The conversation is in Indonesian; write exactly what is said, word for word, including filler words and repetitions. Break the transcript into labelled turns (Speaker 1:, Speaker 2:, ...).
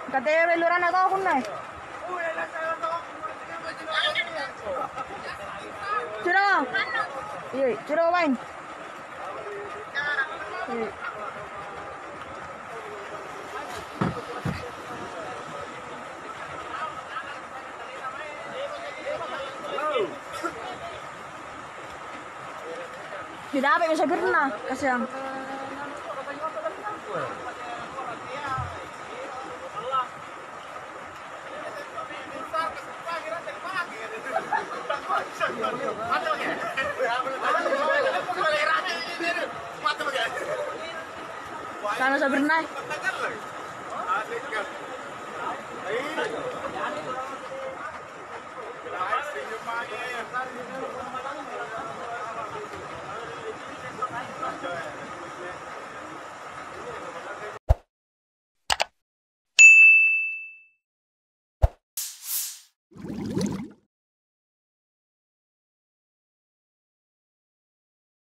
Speaker 1: Katanya beluran atau aku nih? Curang. Iya, curang main. Iya. Tidak apa bisa berenang, kasihan. Sana bisa berenang.